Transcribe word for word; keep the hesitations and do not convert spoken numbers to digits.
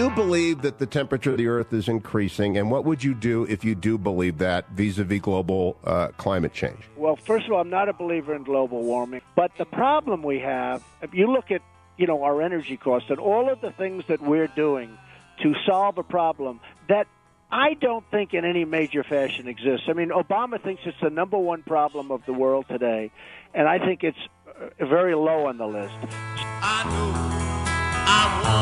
you believe that the temperature of the Earth is increasing, and what would you do if you do believe that vis-a-vis global uh, climate change? Well, first of all, I'm not a believer in global warming. But the problem we have, if you look at, you know, our energy costs and all of the things that we're doing to solve a problem that I don't think in any major fashion exists. I mean, Obama thinks it's the number one problem of the world today, and I think it's uh, very low on the list. I know I want